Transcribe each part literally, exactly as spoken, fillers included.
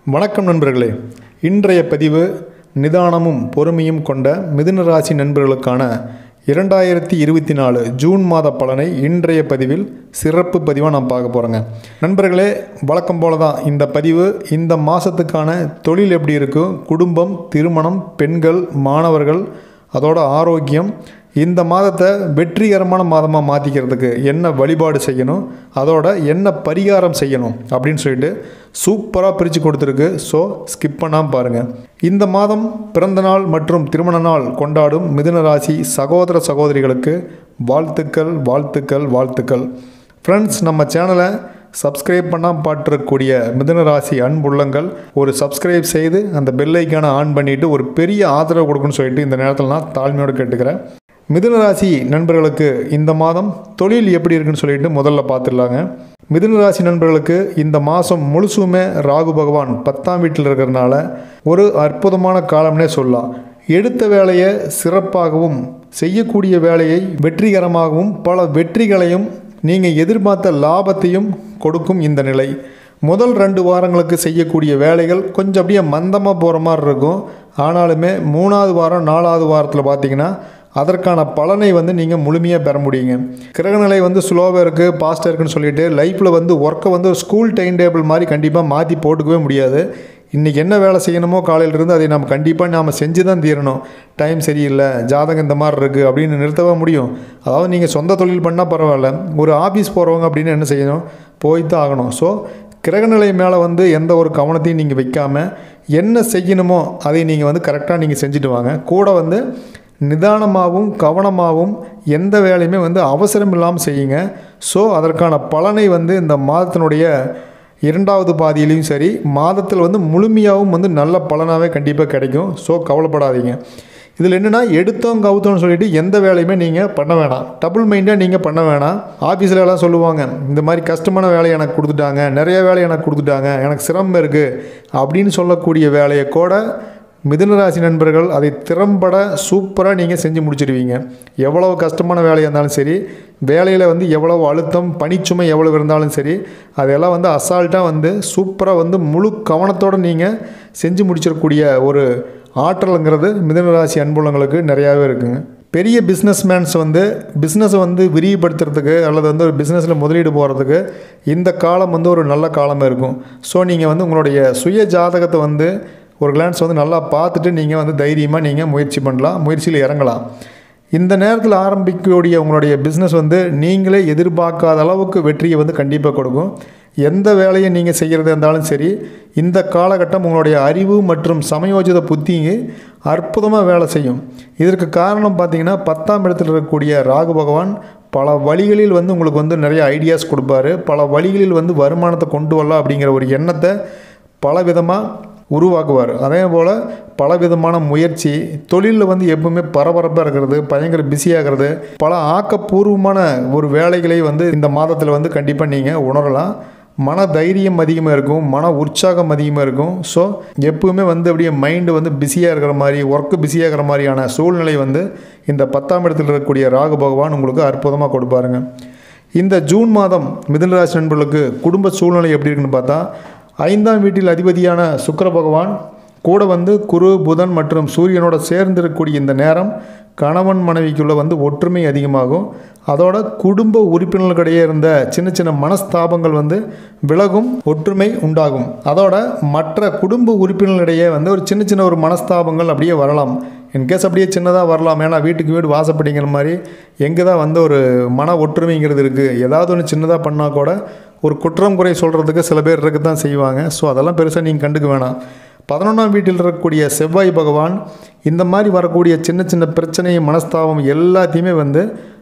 வணக்கம் நண்பர்களே. இன்றைய பதிவு நிதானமும் பொறுமையும் கொண்ட மிதுன ராசி நண்பர்களுக்கான இரண்டாயிரத்தி இருபத்தி நாலு ஜூன் மாத பலனை இன்றைய பதிவில் சிறப்பு பதிவாக நான் பார்க்க போகிறேங்க. நண்பர்களே, வழக்கம் போல தான் இந்த பதிவு இந்த மாதத்துக்கான தொழில் எப்படி இருக்கும், குடும்பம், திருமணம், பெண்கள், மாணவர்கள், அதோட ஆரோக்கியம், இந்த மாதத்தை வெற்றிகரமான மாதமாக மாற்றிக்கிறதுக்கு என்ன வழிபாடு செய்யணும், அதோட என்ன பரிகாரம் செய்யணும் அப்படின்னு சொல்லிட்டு சூப்பராக பிரித்து கொடுத்துருக்கு. ஸோ ஸ்கிப் பண்ணாமல் பாருங்கள். இந்த மாதம் பிறந்தநாள் மற்றும் திருமண நாள் கொண்டாடும் மிதுன ராசி சகோதர சகோதரிகளுக்கு வாழ்த்துக்கள் வாழ்த்துக்கள் வாழ்த்துக்கள். ஃப்ரெண்ட்ஸ், நம்ம சேனலை சப்ஸ்கிரைப் பண்ணாமல் பாட்டிருக்கக்கூடிய மிதுன ராசி அன்புள்ளங்கள் ஒரு சப்ஸ்கிரைப் செய்து அந்த பெல் ஐக்கானை ஆன் பண்ணிவிட்டு ஒரு பெரிய ஆதரவு கொடுக்குன்னு சொல்லிட்டு இந்த நேரத்தில் நான் தாழ்மையோடு கேட்டுக்கிறேன். மிதுன ராசி நண்பர்களுக்கு இந்த மாதம் தொழில் எப்படி இருக்குன்னு சொல்லிட்டு முதல்ல பார்த்துடலாங்க. மிதுன ராசி நண்பர்களுக்கு இந்த மாதம் முழுசுமே ராகு பகவான் பத்தாம் வீட்டில் இருக்கிறதுனால ஒரு அற்புதமான காலம்னே சொல்லலாம். எடுத்த வேலையை சிறப்பாகவும் செய்யக்கூடிய வேலையை வெற்றிகரமாகவும் பல வெற்றிகளையும் நீங்கள் எதிர்பார்த்த லாபத்தையும் கொடுக்கும் இந்த நிலை. முதல் ரெண்டு வாரங்களுக்கு செய்யக்கூடிய வேலைகள் கொஞ்சம் அப்படியே மந்தமாக போகிற மாதிரி இருக்கும். ஆனாலுமே மூணாவது வாரம் நாலாவது வாரத்தில் பார்த்திங்கன்னா அதற்கான பலனை வந்து நீங்கள் முழுமையாக பெற முடியுங்க. கிரகநிலை வந்து ஸ்லோவாக இருக்குது, பாஸ்ட்டாக இருக்குன்னு சொல்லிட்டு லைஃப்பில் வந்து ஒர்க்கை வந்து ஒரு ஸ்கூல் டைம் டேபிள் மாதிரி கண்டிப்பாக மாற்றி போட்டுக்கவே முடியாது. இன்றைக்கி என்ன வேலை செய்யணுமோ காலையிலிருந்து அதை நம்ம கண்டிப்பாக நாம் செஞ்சு தான் தீரணும். டைம் சரியில்லை, ஜாதகம் இந்த மாதிரி இருக்குது அப்படின்னு நிறுத்தவே முடியும். அதாவது நீங்கள் சொந்த தொழில் பண்ணால் பரவாயில்ல, ஒரு ஆஃபீஸ் போகிறவங்க அப்படின்னு என்ன செய்யணும், போய்தான் ஆகணும். ஸோ கிரகநிலை மேலே வந்து எந்த ஒரு கவனத்தையும் நீங்கள் வைக்காமல் என்ன செய்யணுமோ அதை நீங்கள் வந்து கரெக்டாக நீங்கள் செஞ்சுட்டு வாங்க. கூட வந்து நிதானமாகவும் கவனமாகவும் எந்த வேலையுமே வந்து அவசரம் இல்லாமல் செய்யுங்க. ஸோ அதற்கான பலனை வந்து இந்த மாதத்தினுடைய இரண்டாவது பாதியிலையும் சரி, மாதத்தில் வந்து முழுமையாகவும் வந்து நல்ல பலனாகவே கண்டிப்பாக கிடைக்கும். ஸோ கவலைப்படாதீங்க. இதில் என்னென்னா, எடுத்தோம் கவுத்தோன்னு சொல்லிட்டு எந்த வேலையுமே நீங்கள் பண்ண வேணாம். டபுள் மைண்டாக நீங்கள் பண்ண வேணாம். ஆஃபீஸில் எல்லாம் சொல்லுவாங்க, இந்த மாதிரி கஷ்டமான வேலையை எனக்கு கொடுத்துட்டாங்க, நிறைய வேலையை எனக்கு கொடுத்துட்டாங்க, எனக்கு சிரமம் இருக்குது அப்படின்னு சொல்லக்கூடிய வேலையை கூட மிதுனராசி நண்பர்கள் அதை திறம்பட சூப்பராக நீங்கள் செஞ்சு முடிச்சிடுவீங்க. எவ்வளவு கஷ்டமான வேலையாக இருந்தாலும் சரி, வேலையில் வந்து எவ்வளவு அழுத்தம் பணிச்சுமை எவ்வளவு இருந்தாலும் சரி, அதெல்லாம் வந்து அசால்ட்டாக வந்து சூப்பராக வந்து முழு கவனத்தோடு நீங்கள் செஞ்சு முடிச்சிடக்கூடிய ஒரு ஆற்றலுங்கிறது மிதுனராசி அன்புள்ளங்களுக்கு நிறையாவே இருக்குங்க. பெரிய பிஸ்னஸ்மேன்ஸ் வந்து பிஸ்னஸை வந்து விரிவுபடுத்துறதுக்கு அல்லது வந்து ஒரு பிஸ்னஸில் முதலீடு போகிறதுக்கு இந்த காலம் வந்து ஒரு நல்ல காலமாக இருக்கும். ஸோ நீங்கள் வந்து உங்களுடைய சுய ஜாதகத்தை வந்து ஒரு கிளான்ஸ் வந்து நல்லா பார்த்துட்டு நீங்கள் வந்து தைரியமாக நீங்கள் முயற்சி பண்ணலாம், முயற்சியில் இறங்கலாம். இந்த நேரத்தில் ஆரம்பிக்கக்கூடிய உங்களுடைய பிஸ்னஸ் வந்து நீங்களே எதிர்பார்க்காத அளவுக்கு வெற்றியை வந்து கண்டிப்பாக கொடுக்கும். எந்த வேலையை நீங்கள் செய்கிறதா இருந்தாலும் சரி, இந்த காலகட்டம் உங்களுடைய அறிவு மற்றும் சமயோஜித புத்திங்க அற்புதமாக வேலை செய்யும். இதற்கு காரணம் பார்த்திங்கன்னா, பத்தாம் இடத்தில் இருக்கக்கூடிய ராகு பகவான் பல வழிகளில் வந்து உங்களுக்கு வந்து நிறைய ஐடியாஸ் கொடுப்பாரு. பல வழிகளில் வந்து வருமானத்தை கொண்டு வரலாம் அப்படிங்கிற ஒரு எண்ணத்தை பல விதமாக உருவாக்குவார். அதே போல் பலவிதமான முயற்சி, தொழிலில் வந்து எப்பவுமே பரபரப்பாக இருக்கிறது, பயங்கர பிஸியாகிறது, பல ஆக்கப்பூர்வமான ஒரு வேலைகளை வந்து இந்த மாதத்தில் வந்து கண்டிப்பாக நீங்கள் உணரலாம். மன தைரியம் அதிகமாக இருக்கும், மன உற்சாகம் அதிகமாக இருக்கும். ஸோ எப்பவுமே வந்து அப்படியே மைண்டு வந்து பிஸியாக இருக்கிற மாதிரி, ஒர்க்கு பிஸியாக இருக்கிற மாதிரியான சூழ்நிலை வந்து இந்த பத்தாம் இடத்தில் இருக்கக்கூடிய ராகு பகவான் உங்களுக்கு அற்புதமாக கொடுப்பாருங்க. இந்த ஜூன் மாதம் மிதுனராசி நண்பர்களுக்கு குடும்ப சூழ்நிலை எப்படி இருக்குன்னு பார்த்தா, ஐந்தாம் வீட்டில் அதிபதியான சுக்கிர பகவான் கூட வந்து குரு, புதன் மற்றும் சூரியனோட சேர்ந்திருக்கக்கூடிய இந்த நேரம் கணவன் மனைவிக்குள்ளே வந்து ஒற்றுமை அதிகமாகும். அதோட குடும்ப உறுப்பினர்களிடையே இருந்த சின்ன சின்ன மனஸ்தாபங்கள் வந்து விலகும், ஒற்றுமை உண்டாகும். அதோட மற்ற குடும்ப உறுப்பினர்களிடையே வந்து ஒரு சின்ன சின்ன ஒரு மனஸ்தாபங்கள் அப்படியே வரலாம். இன்கேஸ் அப்படியே சின்னதாக வரலாம். ஏன்னா வீட்டுக்கு வீடு வாசப்படிங்கிற மாதிரி எங்கே தான் வந்து ஒரு மன ஒற்றுமைங்கிறது இருக்குது. ஏதாவது ஒன்று சின்னதாக பண்ணால் கூட ஒரு குற்றம் குறை சொல்கிறதுக்கு சில பேர் இருக்க தான் செய்வாங்க. ஸோ அதெல்லாம் பெருசாக நீங்கள் கண்டுக்க வேணாம். பதினொன்றாம் வீட்டில் இருக்கக்கூடிய செவ்வாய் பகவான் இந்த மாதிரி வரக்கூடிய சின்ன சின்ன பிரச்சனை, மனஸ்தாபம் எல்லாத்தையுமே வந்து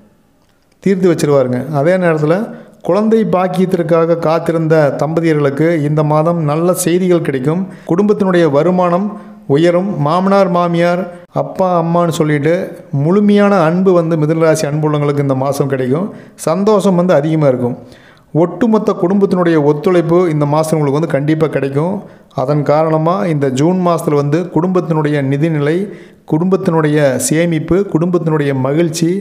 தீர்த்து வச்சிருவாருங்க. அதே நேரத்தில் குழந்தை பாக்கியத்திற்காக காத்திருந்த தம்பதியர்களுக்கு இந்த மாதம் நல்ல செய்திகள் கிடைக்கும். குடும்பத்தினுடைய வருமானம் உயரும். மாமனார் மாமியார் அப்பா அம்மான்னு சொல்லிட்டு முழுமையான அன்பு வந்து மிதுனராசி அன்புள்ளவங்களுக்கு இந்த மாதம் கிடைக்கும். சந்தோஷம் வந்து அதிகமாக இருக்கும். ஒட்டுமொத்த குடும்பத்தினுடைய ஒத்துழைப்பு இந்த மாதம் உங்களுக்கு வந்து கண்டிப்பாக கிடைக்கும். அதன் காரணமாக இந்த ஜூன் மாதத்தில் வந்து குடும்பத்தினுடைய நிதிநிலை, குடும்பத்தினுடைய சேமிப்பு, குடும்பத்தினுடைய மகிழ்ச்சி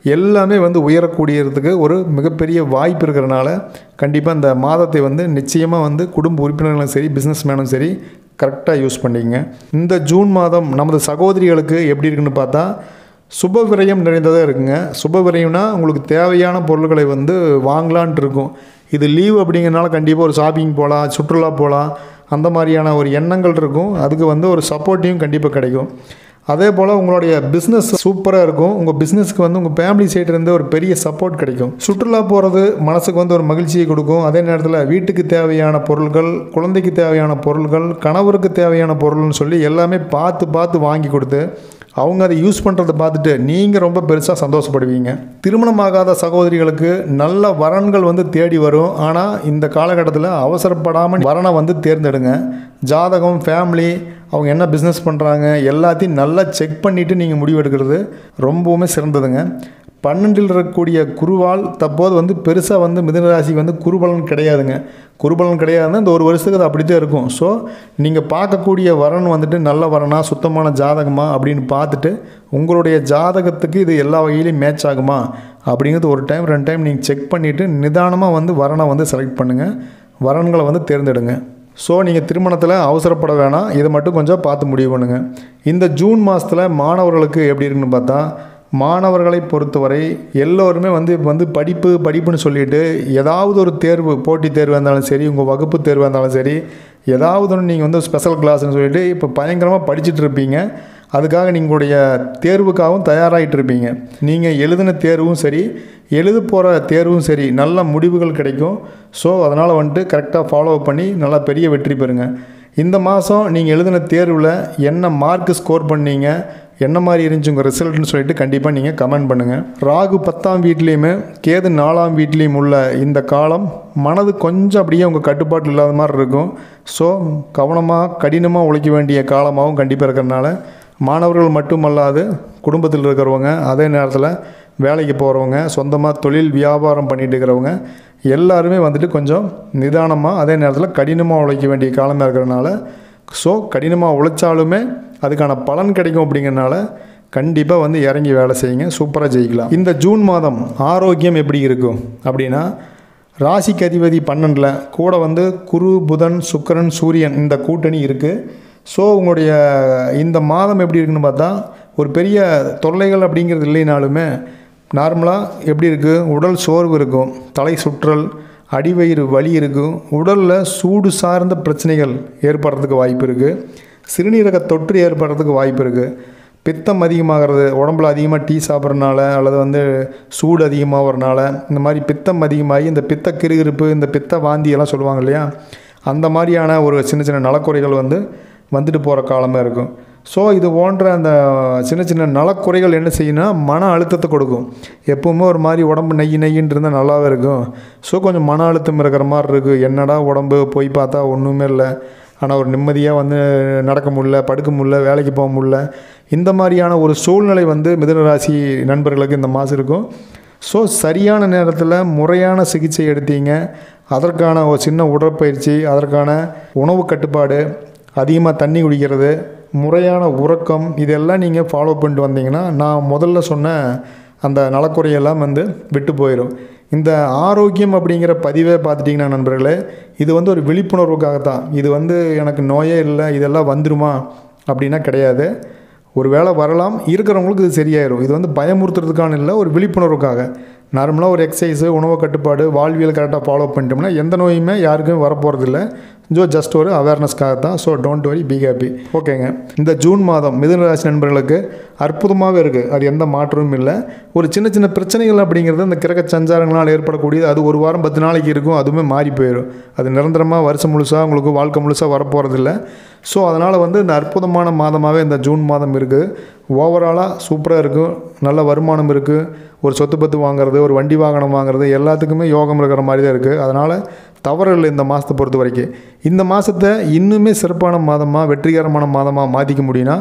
எல்லாமே வந்து உயரக்கூடியதுக்கு ஒரு மிகப்பெரிய வாய்ப்பு இருக்கிறனால கண்டிப்பாக இந்த மாதத்தை வந்து நிச்சயமாக வந்து குடும்ப உறுப்பினர்களும் சரி பிஸ்னஸ் மேனும் சரி கரெக்டாக யூஸ் பண்ணிங்க. இந்த ஜூன் மாதம் நமது சகோதரிகளுக்கு எப்படி இருக்குன்னு பார்த்தா சுப விரயம் நிறைந்ததாக இருக்குங்க. சுப விரயம்னா உங்களுக்கு தேவையான பொருட்களை வந்து வாங்கலான்ட்டு இருக்கும். இது லீவ் அப்படிங்கிறனால கண்டிப்பாக ஒரு ஷாப்பிங் போகலாம், சுற்றுலா போகலாம், அந்த மாதிரியான ஒரு எண்ணங்கள் இருக்கும். அதுக்கு வந்து ஒரு சப்போர்ட்டையும் கண்டிப்பாக கிடைக்கும். அதே போல் உங்களுடைய பிஸ்னஸ் சூப்பராக இருக்கும். உங்கள் பிஸ்னஸ்க்கு வந்து உங்கள் ஃபேமிலி சைட்லேருந்து ஒரு பெரிய சப்போர்ட் கிடைக்கும். சுற்றுலா போகிறது மனசுக்கு வந்து ஒரு மகிழ்ச்சியை கொடுக்கும். அதே நேரத்தில் வீட்டுக்கு தேவையான பொருட்கள், குழந்தைக்கு தேவையான பொருட்கள், கணவருக்கு தேவையான பொருள்னு சொல்லி எல்லாமே பார்த்து பார்த்து வாங்கி கொடுத்து அவங்க அதை யூஸ் பண்ணுறதை பார்த்துட்டு நீங்கள் ரொம்ப பெருசாக சந்தோஷப்படுவீங்க. திருமணமாகாத சகோதரிகளுக்கு நல்ல வரன்கள் வந்து தேடி வரும். ஆனால் இந்த காலகட்டத்தில் அவசரப்படாமல் வரனை வந்து தேர்ந்தெடுங்க. ஜாதகம், ஃபேமிலி, அவங்க என்ன பிஸ்னஸ் பண்ணுறாங்க எல்லாத்தையும் நல்லா செக் பண்ணிவிட்டு நீங்கள் முடிவெடுக்கிறது ரொம்பவுமே சிறந்ததுங்க. பன்னெண்டில் இருக்கக்கூடிய குருவால் தற்போது வந்து பெருசாக வந்து மிதுனராசிக்கு வந்து குருபலன் கிடையாதுங்க. குருபலன் கிடையாதுன்னா இந்த ஒரு வருஷத்துக்கு அது அப்படி தான் இருக்கும். ஸோ நீங்கள் பார்க்கக்கூடிய வரன் வந்துட்டு நல்ல வரனா, சுத்தமான ஜாதகமா அப்படின்னு பார்த்துட்டு உங்களுடைய ஜாதகத்துக்கு இது எல்லா வகையிலையும் மேட்ச் ஆகுமா அப்படிங்கிறது ஒரு டைம் ரெண்டு டைம் நீங்கள் செக் பண்ணிவிட்டு நிதானமாக வந்து வரனை வந்து செலக்ட் பண்ணுங்கள். வரன்களை வந்து தேர்ந்தெடுங்க. ஸோ நீங்கள் திருமணத்தில் அவசரப்பட வேணாம். இதை மட்டும் கொஞ்சம் பார்த்து முடிவு பண்ணுங்கள். இந்த ஜூன் மாதத்தில் மாணவர்களுக்கு எப்படி இருக்குன்னு பார்த்தா மாணவர்களை பொறுத்தவரை எல்லோருமே வந்து இப்போ வந்து படிப்பு படிப்புன்னு சொல்லிட்டு ஏதாவது ஒரு தேர்வு, போட்டித் தேர்வாக இருந்தாலும் சரி, உங்கள் வகுப்பு தேர்வாக இருந்தாலும் சரி, ஏதாவது ஒன்று நீங்கள் வந்து ஸ்பெஷல் கிளாஸ்ன்னு சொல்லிட்டு இப்போ பயங்கரமாக படிச்சுட்டு இருப்பீங்க. அதுக்காக நீங்களுடைய தேர்வுக்காகவும் தயாராகிட்டு இருப்பீங்க. நீங்கள் எழுதின தேர்வும் சரி, எழுத போகிற தேர்வும் சரி, நல்ல முடிவுகள் கிடைக்கும். ஸோ அதனால் வந்துட்டு கரெக்டாக ஃபாலோ பண்ணி நல்லா பெரிய வெற்றி பெறுங்க. இந்த மாதம் நீங்கள் எழுதின தேர்வில் என்ன மார்க்கு ஸ்கோர் பண்ணீங்க, என்ன மாதிரி இருந்துச்சு உங்கள் ரிசல்ட்னு சொல்லிட்டு கண்டிப்பாக நீங்கள் கமெண்ட் பண்ணுங்கள். ராகு பத்தாம் வீட்லேயுமே கேது நாலாம் வீட்லேயும் உள்ள இந்த காலம் மனது கொஞ்சம் அப்படியே உங்கள் கட்டுப்பாட்டில் இல்லாத மாதிரி இருக்கும். ஸோ கவனமாக கடினமாக உழைக்க வேண்டிய காலமாகவும் கண்டிப்பாக இருக்கிறதுனால மாணவர்கள் மட்டுமல்லாது குடும்பத்தில் இருக்கிறவங்க, அதே நேரத்தில் வேலைக்கு போகிறவங்க, சொந்தமாக தொழில் வியாபாரம் பண்ணிட்டு இருக்கிறவங்க எல்லாருமே வந்துட்டு கொஞ்சம் நிதானமாக அதே நேரத்தில் கடினமாக உழைக்க வேண்டிய காலமாக இருக்கிறதுனால ஸோ கடினமாக உழைச்சாலுமே அதுக்கான பலன் கிடைக்கும். அப்படிங்கிறனால கண்டிப்பாக வந்து இறங்கி வேலை செய்யுங்க, சூப்பராக ஜெயிக்கலாம். இந்த ஜூன் மாதம் ஆரோக்கியம் எப்படி இருக்கும் அப்படின்னா ராசிக்கு அதிபதி பன்னெண்டில் கூட வந்து குரு, புதன், சுக்கிரன், சூரியன் இந்த கூட்டணி இருக்குது. ஸோ உங்களுடைய இந்த மாதம் எப்படி இருக்குன்னு பார்த்தா ஒரு பெரிய தொல்லைகள் அப்படிங்கிறது இல்லைனாலுமே நார்மலாக எப்படி இருக்குது, உடல் சோர்வு இருக்கும், தலை சுற்றல், அடிவயிறு வலி இருக்கும், உடலில் சூடு சார்ந்த பிரச்சனைகள் ஏற்படுறதுக்கு வாய்ப்பு இருக்குது, சிறுநீரக தொற்று ஏற்படுறதுக்கு வாய்ப்பு இருக்குது, பித்தம் அதிகமாகிறது, உடம்புல அதிகமாக டீ சாப்பிட்றதுனால அல்லது வந்து சூடு அதிகமாகிறதுனால இந்த மாதிரி பித்தம் அதிகமாகி இந்த பித்த கிருகிருப்பு, இந்த பித்த வாந்தி எல்லாம் சொல்லுவாங்க இல்லையா, அந்த மாதிரியான ஒரு சின்ன சின்ன நலக்குறைகள் வந்து வந்துட்டு போகிற காலமாக இருக்கும். ஸோ இது போன்ற அந்த சின்ன சின்ன நலக்குறைகள் என்ன செய்யணும்னா மன அழுத்தத்தை கொடுக்கும். எப்பவுமே ஒரு மாதிரி உடம்பு நெய் நெய்யின்னு இருந்தால் நல்லாவே இருக்கும். ஸோ கொஞ்சம் மன அழுத்தம் இருக்கிற மாதிரி இருக்குது. என்னடா உடம்பு போய் பார்த்தா ஒன்றுமே இல்லை, ஆனால் ஒரு நிம்மதியாக வந்து நடக்க முடியல, படுக்க முடியல, வேலைக்கு போக முடியல, இந்த மாதிரியான ஒரு சூழ்நிலை வந்து மிதுனராசி நண்பர்களுக்கு இந்த மாதம் இருக்கும். ஸோ சரியான நேரத்தில் முறையான சிகிச்சை எடுத்தீங்க, அதற்கான ஒரு சின்ன உடற்பயிற்சி, அதற்கான உணவு கட்டுப்பாடு, அதிகமாக தண்ணி குடிக்கிறது, முறையான உறக்கம், இதெல்லாம் நீங்கள் ஃபாலோ பண்ணிட்டு வந்தீங்கன்னா நான் முதல்ல சொன்ன அந்த நலக்குறையெல்லாம் வந்து விட்டு போயிடும். இந்த ஆரோக்கியம் அப்படிங்கிற பதிவை பார்த்துட்டிங்கன்னா நண்பர்களே, இது வந்து ஒரு விழிப்புணர்வுக்காகத்தான். இது வந்து எனக்கு நோயே இல்லை, இதெல்லாம் வந்துடுமா அப்படின்னா கிடையாது. ஒரு வேளை வரலாம், இருக்கிறவங்களுக்கு இது சரியாயிடும். இது வந்து பயமுறுத்துறதுக்கான இல்லை, ஒரு விழிப்புணர்வுக்காக. நார்மலாக ஒரு எக்ஸசைஸு, உணவு கட்டுப்பாடு, வாழ்வியல் கரெக்டாக ஃபாலோ பண்ணிட்டோம்னா எந்த நோயுமே யாருக்கும் வரப்போகிறதில்ல. ஜோ ஜஸ்ட் ஒரு அவேர்னஸ்க்காக தான். So don't worry, be happy. ஓகேங்க. இந்த ஜூன் மாதம் மிதுனராசி நண்பர்களுக்கு அற்புதமாகவே இருக்குது. அது எந்த மாற்றமும் இல்லை. ஒரு சின்ன சின்ன பிரச்சனைகள் அப்படிங்கிறது இந்த கிரக சஞ்சாரங்களால் ஏற்படக்கூடியது. அது ஒரு வாரம் பத்து நாளைக்கு இருக்கும், அதுவுமே மாறி போயிடும். அது நிரந்தரமாக வருஷம் முழுசாக உங்களுக்கு வாழ்க்கை முழுசாக வரப்போகிறதில்ல. ஸோ அதனால் வந்து இந்த அற்புதமான மாதமாகவே இந்த ஜூன் மாதம் இருக்குது. ஓவராலாக சூப்பராக இருக்கும். நல்ல வருமானம் இருக்குது. ஒரு சொத்து பத்து வாங்குறது, ஒரு வண்டி வாகனம் வாங்குறது எல்லாத்துக்குமே யோகம் இருக்கிற மாதிரி தான் இருக்குது. அதனால் தவறு இல்லை இந்த மாதத்தை பொறுத்த வரைக்கும். இந்த மாதத்தை இன்னுமே சிறப்பான மாதமாக, வெற்றிகரமான மாதமாக மாற்றிக்க முடியும்னா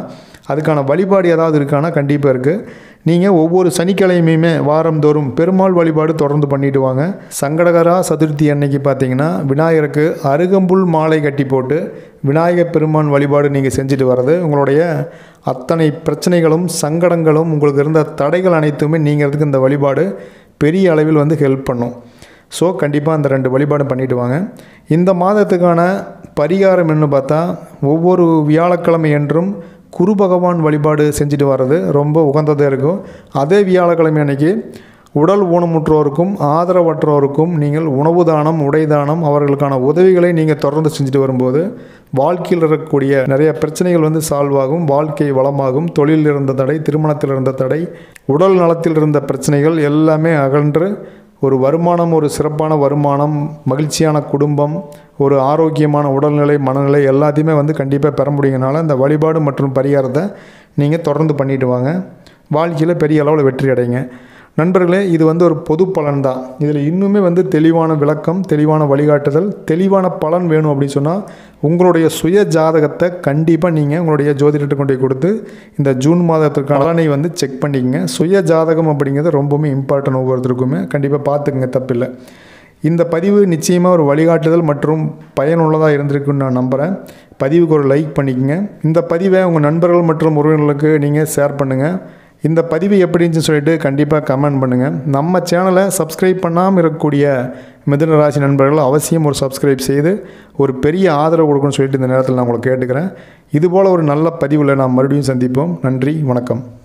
அதுக்கான வழிபாடு ஏதாவது இருக்கானா கண்டிப்பாக இருக்குது. நீங்கள் ஒவ்வொரு சனிக்கிழமையுமே வாரந்தோறும் பெருமாள் வழிபாடு தொடர்ந்து பண்ணிட்டு வாங்க. சங்கடகரா சதுர்த்தி அன்னைக்கு பார்த்தீங்கன்னா விநாயகருக்கு அருகம்புல் மாலை கட்டி போட்டு விநாயகர் பெருமான் வழிபாடு நீங்கள் செஞ்சுட்டு வர்றது உங்களுடைய அத்தனை பிரச்சனைகளும் சங்கடங்களும் உங்களுக்கு இருந்த தடைகள் அனைத்துமே நீங்கிறதுக்கு இந்த வழிபாடு பெரிய அளவில் வந்து ஹெல்ப் பண்ணும். ஸோ கண்டிப்பாக அந்த ரெண்டு வழிபாடு பண்ணிவிட்டு வாங்க. இந்த மாதத்துக்கான பரிகாரம் என்ன பார்த்தா, ஒவ்வொரு வியாழக்கிழமை என்றும் குரு பகவான் வழிபாடு செஞ்சுட்டு வர்றது ரொம்ப உகந்ததாக இருக்கும். அதே வியாழக்கிழமை அன்றைக்கி உடல் ஊனமுற்றோருக்கும் ஆதரவற்றோருக்கும் நீங்கள் உணவு தானம், உடை தானம், அவர்களுக்கான உதவிகளை நீங்கள் தொடர்ந்து செஞ்சுட்டு வரும்போது வாழ்க்கையில் இருக்கக்கூடிய நிறைய பிரச்சனைகள் வந்து சால்வ் ஆகும். வாழ்க்கை வளமாகும். தொழிலில் இருந்த தடை, திருமணத்தில் இருந்த தடை, உடல் நலத்தில் இருந்த பிரச்சனைகள் எல்லாமே அகன்று ஒரு வருமானம், ஒரு சிறப்பான வருமானம், மகிழ்ச்சியான குடும்பம், ஒரு ஆரோக்கியமான உடல்நிலை, மனநிலை எல்லாத்தையுமே வந்து கண்டிப்பாக பெற முடியுங்கனால இந்த வழிபாடு மற்றும் பரிகாரத்தை நீங்கள் தொடர்ந்து பண்ணிட்டு வாங்க. வாழ்க்கையில் பெரிய அளவில் வெற்றி அடைங்க. நண்பர்களே, இது வந்து ஒரு பொது பலன் தான். இதில் இன்னுமே வந்து தெளிவான விளக்கம், தெளிவான வழிகாட்டுதல், தெளிவான பலன் வேணும் அப்படின்னு சொன்னால் உங்களுடைய சுய ஜாதகத்தை கண்டிப்பாக நீங்கள் உங்களுடைய ஜோதிடத்தை கொண்டு கொடுத்து இந்த ஜூன் மாதத்திற்கான பலனை வந்து செக் பண்ணிக்கங்க. சுய ஜாதகம் அப்படிங்கிறது ரொம்பவுமே இம்பார்ட்டன்ட். ஒவ்வொருத்தருக்குமே கண்டிப்பாக பார்த்துக்குங்க, தப்பில்லை. இந்த பதிவு நிச்சயமாக ஒரு வழிகாட்டுதல் மற்றும் பயனுள்ளதாக இருந்திருக்குன்னு நான் நம்புகிறேன். பதிவுக்கு ஒரு லைக் பண்ணிக்கங்க. இந்த பதிவை உங்கள் நண்பர்கள் மற்றும் உறவினர்களுக்கு நீங்கள் ஷேர் பண்ணுங்கள். இந்த பதிவு எப்படி இருந்துச்சுன்னு சொல்லிட்டு கண்டிப்பாக கமெண்ட் பண்ணுங்கள். நம்ம சேனலை சப்ஸ்கிரைப் பண்ணாமல் இருக்கக்கூடிய மிதுன ராசி நண்பர்கள் அவசியம் ஒரு சப்ஸ்கிரைப் செய்து ஒரு பெரிய ஆதரவு கொடுக்கணும்னு சொல்லிட்டு இந்த நேரத்தில் நான் உங்களை கேட்டுக்கிறேன். இதுபோல் ஒரு நல்ல பதிவில் நாம் மறுபடியும் சந்திப்போம். நன்றி, வணக்கம்.